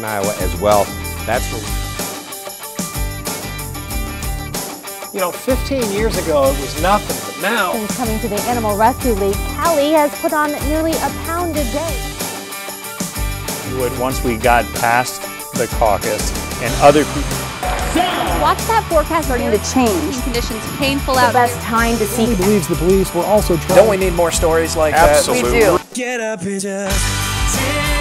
southern Iowa as well. That's where 15 years ago it was nothing, but now... Since coming to the Animal Rescue League, Callie has put on nearly a pound a day. Once we got past the caucus and other people... Watch that forecast starting to change. Conditions painful out. The best time to see. He believes the police were also trying. Don't we need more stories like Absolutely. that? We do. Get up and just